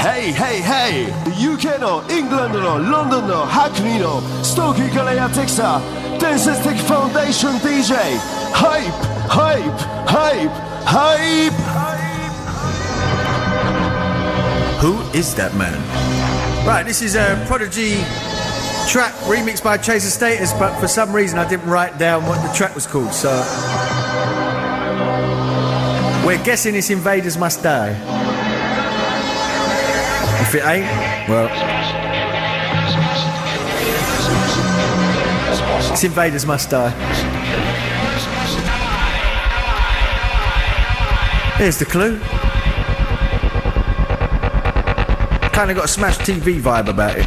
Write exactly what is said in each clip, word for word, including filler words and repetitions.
ヘイヘイヘイ ユーケー のイングランドのロンドンのハクニーのストーキーからやってきた伝説的ファウンデーション ディージェー ハイプハイプハイプハイプ Who is that man? Right, this is a Prodigy track remixed by Chaser Status, but for some reason I didn't write down what the track was called, so we're guessing it's Invaders Must Die. If it ain't, well, it's Invaders Must Die. Here's the clue. Kind of got a Smash T V vibe about it.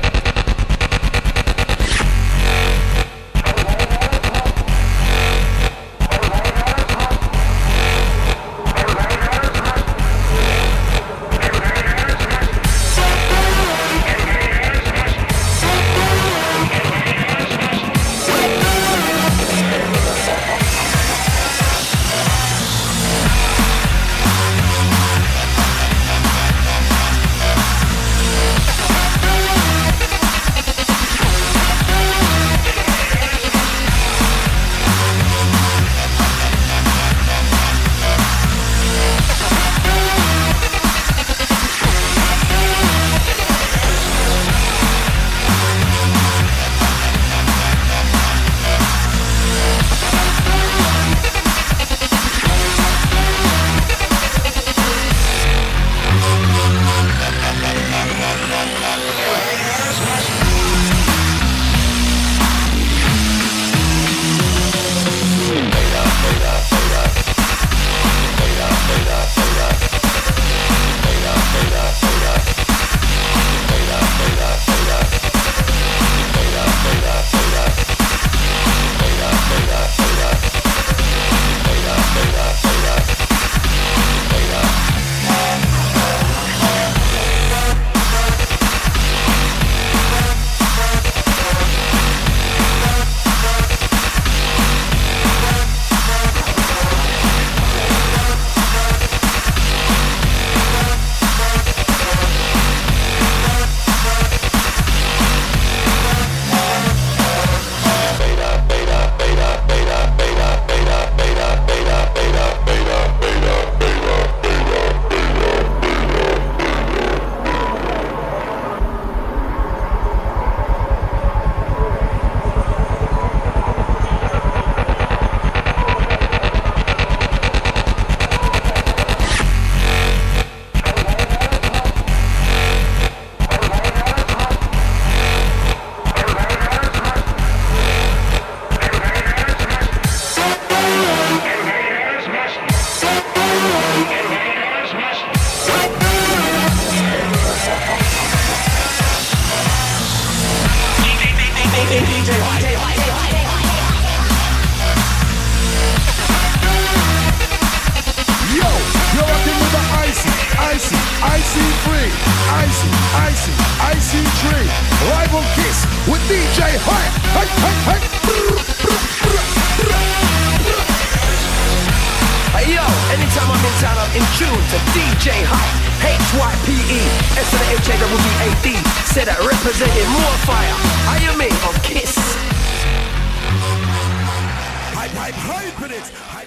Said that representing more fire. Are you me on Kiss? Hype, hype, hype in it.